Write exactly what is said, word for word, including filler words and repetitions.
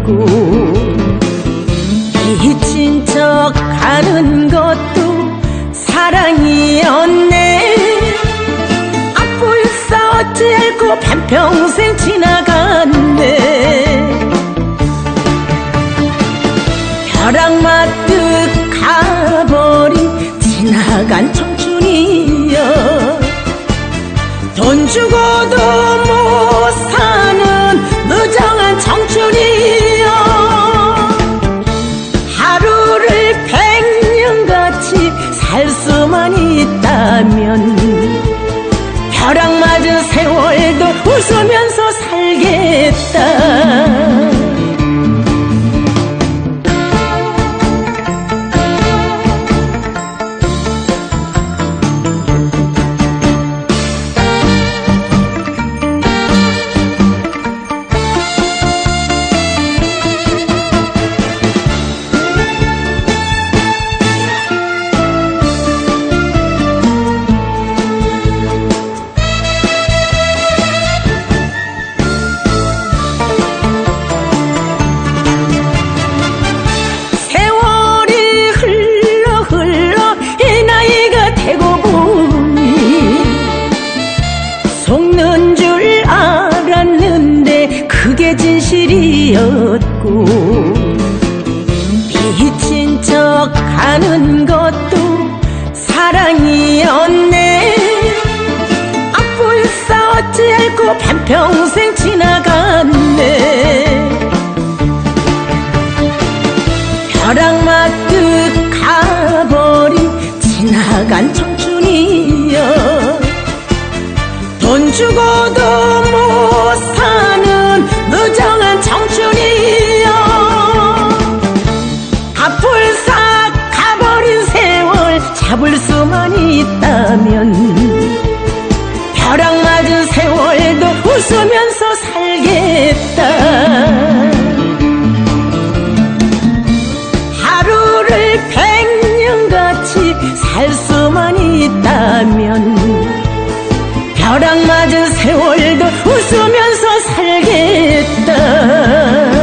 미친 척 하는 것도 사랑이었네. 아뿔싸 어찌할꼬 반평생 지나갔네. 벼락 맞듯 가버린 지나간 청춘이여, 돈 주고도 못 사는 무정한 청춘이여, 하루를 백년같이 살 수만 있다면 벼락 맞은 세월도 웃으면서 살겠다. 속는 줄 알았는데 그게 진실이었고, 미친 척 하는 것도 사랑이었네. 아뿔싸 어찌할꼬 반평생 지나갔네. 벼락 맞듯 가버린 지나간 청춘이여, 돈 주고도 못 사는 무정한 청춘이여, 아뿔싸 가버린 세월 잡을 수만 있다면 벼락 맞은 세월도 웃으면서 살겠다. 하루를 백년같이 살 수만 있다면 벼락 맞은 세월도 웃으면서 살겠다.